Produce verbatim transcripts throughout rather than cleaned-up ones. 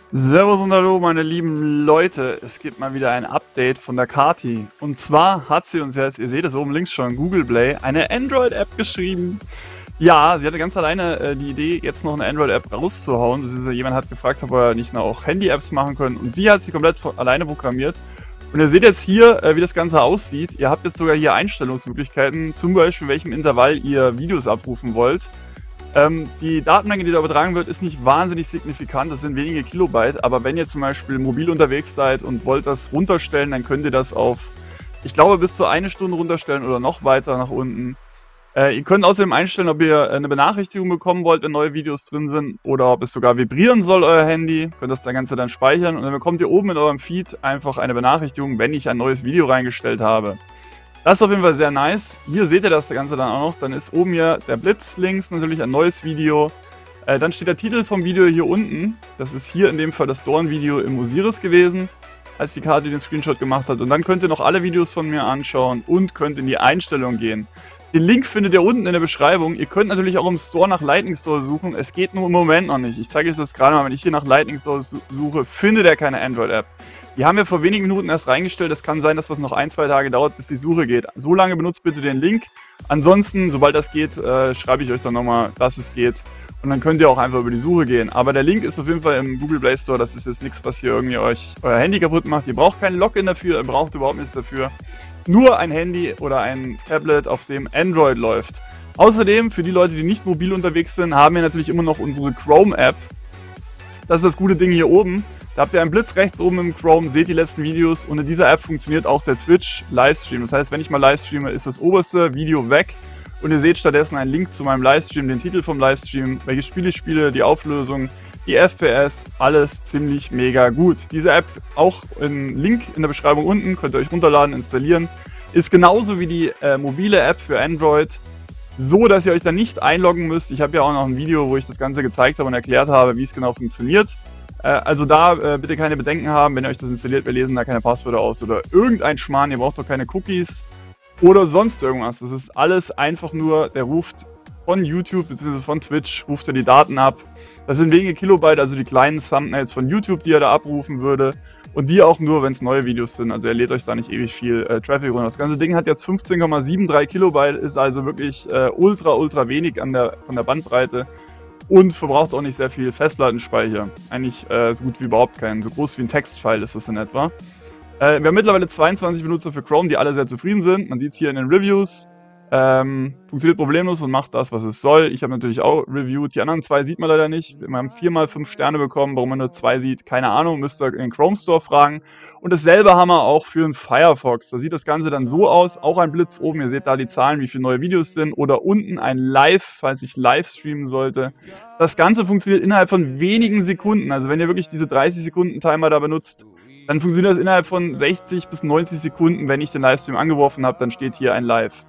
Servus und hallo meine lieben Leute, es gibt mal wieder ein Update von der Kati. Und zwar hat sie uns jetzt, ihr seht es oben links schon, Google Play, eine Android-App geschrieben. Ja, sie hatte ganz alleine äh, die Idee, jetzt noch eine Android-App rauszuhauen. Beziehungsweise jemand hat gefragt, ob wir nicht noch auch Handy-Apps machen können. Und sie hat sie komplett alleine programmiert. Und ihr seht jetzt hier, äh, wie das Ganze aussieht. Ihr habt jetzt sogar hier Einstellungsmöglichkeiten, zum Beispiel in welchem Intervall ihr Videos abrufen wollt. Ähm, die Datenmenge, die da übertragen wird, ist nicht wahnsinnig signifikant, das sind wenige Kilobyte, aber wenn ihr zum Beispiel mobil unterwegs seid und wollt das runterstellen, dann könnt ihr das auf, ich glaube, bis zu eine Stunde runterstellen oder noch weiter nach unten. Äh, ihr könnt außerdem einstellen, ob ihr eine Benachrichtigung bekommen wollt, wenn neue Videos drin sind, oder ob es sogar vibrieren soll, euer Handy. Könnt das Ganze dann speichern und dann bekommt ihr oben in eurem Feed einfach eine Benachrichtigung, wenn ich ein neues Video reingestellt habe. Das ist auf jeden Fall sehr nice. Hier seht ihr das Ganze dann auch noch. Dann ist oben hier der Blitz links, natürlich ein neues Video. Äh, dann steht der Titel vom Video hier unten. Das ist hier in dem Fall das Dorn-Video im Osiris gewesen, als die Kati den Screenshot gemacht hat. Und dann könnt ihr noch alle Videos von mir anschauen und könnt in die Einstellung gehen. Den Link findet ihr unten in der Beschreibung. Ihr könnt natürlich auch im Store nach Lightning Store suchen. Es geht nur im Moment noch nicht. Ich zeige euch das gerade mal. Wenn ich hier nach Lightning Store suche, findet ihr keine Android-App. Die haben wir vor wenigen Minuten erst reingestellt. Es kann sein, dass das noch ein, zwei Tage dauert, bis die Suche geht. So lange benutzt bitte den Link. Ansonsten, sobald das geht, äh, schreibe ich euch dann nochmal, dass es geht. Und dann könnt ihr auch einfach über die Suche gehen. Aber der Link ist auf jeden Fall im Google Play Store. Das ist jetzt nichts, was hier irgendwie euch euer Handy kaputt macht. Ihr braucht kein Login dafür, ihr braucht überhaupt nichts dafür. Nur ein Handy oder ein Tablet, auf dem Android läuft. Außerdem, für die Leute, die nicht mobil unterwegs sind, haben wir natürlich immer noch unsere Chrome-App. Das ist das gute Ding hier oben. Da habt ihr einen Blitz rechts oben im Chrome, seht die letzten Videos und in dieser App funktioniert auch der Twitch-Livestream. Das heißt, wenn ich mal livestreame, ist das oberste Video weg und ihr seht stattdessen einen Link zu meinem Livestream, den Titel vom Livestream, welche Spiele ich spiele, die Auflösung, die F P S, alles ziemlich mega gut. Diese App, auch ein Link in der Beschreibung unten, könnt ihr euch runterladen, installieren, ist genauso wie die äh, mobile App für Android. So, dass ihr euch da nicht einloggen müsst. Ich habe ja auch noch ein Video, wo ich das Ganze gezeigt habe und erklärt habe, wie es genau funktioniert. Äh, also da äh, bitte keine Bedenken haben, wenn ihr euch das installiert, wir lesen da keine Passwörter aus oder irgendein Schmarrn. Ihr braucht doch keine Cookies oder sonst irgendwas. Das ist alles einfach nur, der ruft von YouTube bzw. von Twitch, ruft er die Daten ab. Das sind wenige Kilobyte, also die kleinen Thumbnails von YouTube, die er da abrufen würde. Und die auch nur, wenn es neue Videos sind. Also er lädt euch da nicht ewig viel äh, Traffic runter. Das ganze Ding hat jetzt fünfzehn Komma dreiundsiebzig Kilobyte, ist also wirklich äh, ultra, ultra wenig an der, von der Bandbreite. Und verbraucht auch nicht sehr viel Festplattenspeicher. Eigentlich äh, so gut wie überhaupt keinen. So groß wie ein Textfile ist das in etwa. Äh, wir haben mittlerweile zweiundzwanzig Benutzer für Chrome, die alle sehr zufrieden sind. Man sieht es hier in den Reviews. Ähm, funktioniert problemlos und macht das, was es soll. Ich habe natürlich auch reviewed. Die anderen zwei sieht man leider nicht. Wir haben viermal fünf Sterne bekommen. Warum man nur zwei sieht, keine Ahnung. Müsst ihr in den Chrome Store fragen. Und dasselbe haben wir auch für den Firefox. Da sieht das Ganze dann so aus. Auch ein Blitz oben. Ihr seht da die Zahlen, wie viele neue Videos sind. Oder unten ein Live, falls ich live streamen sollte. Das Ganze funktioniert innerhalb von wenigen Sekunden. Also wenn ihr wirklich diese dreißig Sekunden Timer da benutzt, dann funktioniert das innerhalb von sechzig bis neunzig Sekunden. Wenn ich den Livestream angeworfen habe, dann steht hier ein Live.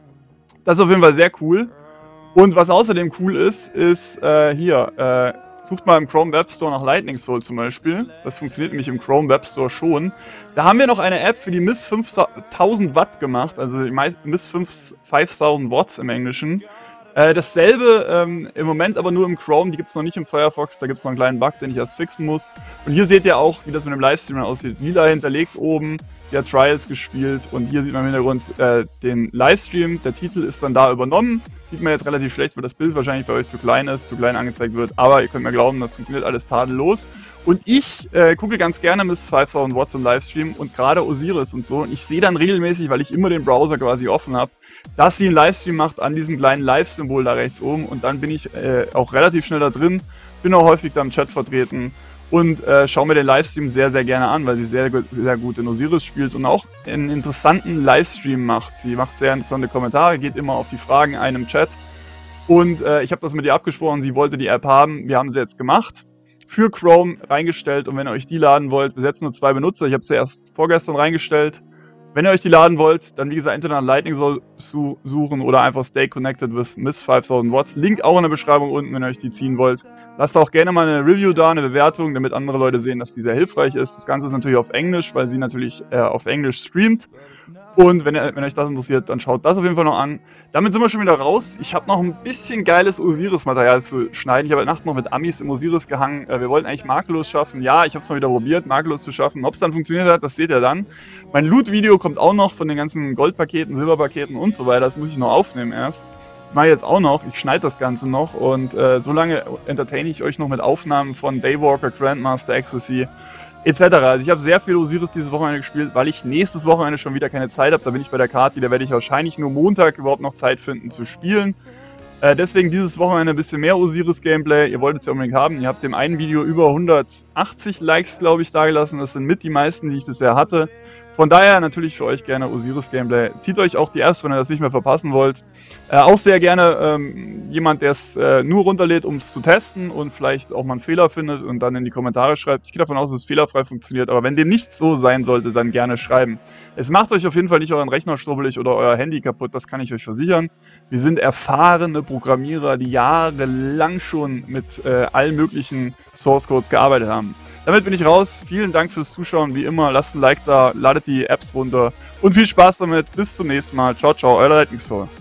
Das ist auf jeden Fall sehr cool. Und was außerdem cool ist, ist äh, hier, äh, sucht mal im Chrome Web Store nach Lightning Soul zum Beispiel. Das funktioniert nämlich im Chrome Web Store schon. Da haben wir noch eine App für die Miss fünftausend Watt gemacht, also die Miss fünftausend Watts im Englischen. Äh, dasselbe ähm, im Moment aber nur im Chrome, die gibt es noch nicht im Firefox, da gibt es noch einen kleinen Bug, den ich erst fixen muss. Und hier seht ihr auch, wie das mit dem Livestream aussieht. Lila hinterlegt oben, der hat Trials gespielt und hier sieht man im Hintergrund äh, den Livestream. Der Titel ist dann da übernommen. Sieht man jetzt relativ schlecht, weil das Bild wahrscheinlich bei euch zu klein ist, zu klein angezeigt wird. Aber ihr könnt mir glauben, das funktioniert alles tadellos. Und ich äh, gucke ganz gerne Miss fünftausend Watts im Livestream und gerade Osiris und so. Und ich sehe dann regelmäßig, weil ich immer den Browser quasi offen habe, dass sie einen Livestream macht an diesem kleinen Live-Symbol da rechts oben. Und dann bin ich äh, auch relativ schnell da drin, bin auch häufig da im Chat vertreten und äh, schaue mir den Livestream sehr, sehr gerne an, weil sie sehr, sehr gut in Osiris spielt und auch einen interessanten Livestream macht. Sie macht sehr interessante Kommentare, geht immer auf die Fragen ein im Chat. Und äh, ich habe das mit ihr abgesprochen, sie wollte die App haben, wir haben sie jetzt gemacht. Für Chrome reingestellt und wenn ihr euch die laden wollt, bis jetzt nur zwei Benutzer, ich habe sie erst vorgestern reingestellt. Wenn ihr euch die laden wollt, dann wie gesagt entweder nach Lightning Soul suchen oder einfach Stay Connected with Miss fünftausend Watts. Link auch in der Beschreibung unten, wenn ihr euch die ziehen wollt. Lasst auch gerne mal eine Review da, eine Bewertung, damit andere Leute sehen, dass die sehr hilfreich ist. Das Ganze ist natürlich auf Englisch, weil sie natürlich äh, auf Englisch streamt. Und wenn, ihr, wenn euch das interessiert, dann schaut das auf jeden Fall noch an. Damit sind wir schon wieder raus. Ich habe noch ein bisschen geiles Osiris-Material zu schneiden. Ich habe heute Nacht noch mit Amis im Osiris gehangen. Wir wollten eigentlich makellos schaffen. Ja, ich habe es mal wieder probiert, makellos zu schaffen. Ob es dann funktioniert hat, das seht ihr dann. Mein Loot-Video kommt auch noch von den ganzen Goldpaketen, Silberpaketen und so weiter. Das muss ich noch aufnehmen erst. Das mache ich jetzt auch noch. Ich schneide das Ganze noch. Und äh, so lange entertaine ich euch noch mit Aufnahmen von Daywalker, Grandmaster, Ecstasy et cetera. Also ich habe sehr viel Osiris dieses Wochenende gespielt, weil ich nächstes Wochenende schon wieder keine Zeit habe. Da bin ich bei der Kati, da werde ich wahrscheinlich nur Montag überhaupt noch Zeit finden zu spielen. Äh, deswegen dieses Wochenende ein bisschen mehr Osiris-Gameplay. Ihr wolltet es ja unbedingt haben. Ihr habt dem einen Video über hundertachtzig Likes, glaube ich, dagelassen. Das sind mit die meisten, die ich bisher hatte. Von daher natürlich für euch gerne Osiris-Gameplay. Zieht euch auch die Apps, wenn ihr das nicht mehr verpassen wollt. Äh, auch sehr gerne ähm, jemand, der es äh, nur runterlädt, um es zu testen und vielleicht auch mal einen Fehler findet und dann in die Kommentare schreibt. Ich gehe davon aus, dass es fehlerfrei funktioniert, aber wenn dem nicht so sein sollte, dann gerne schreiben. Es macht euch auf jeden Fall nicht euren Rechner strubbelig oder euer Handy kaputt, das kann ich euch versichern. Wir sind erfahrene Programmierer, die jahrelang schon mit äh, allen möglichen Source Codes gearbeitet haben. Damit bin ich raus. Vielen Dank fürs Zuschauen. Wie immer, lasst ein Like da, ladet die Apps runter und viel Spaß damit. Bis zum nächsten Mal. Ciao, ciao, euer Lightning Soul.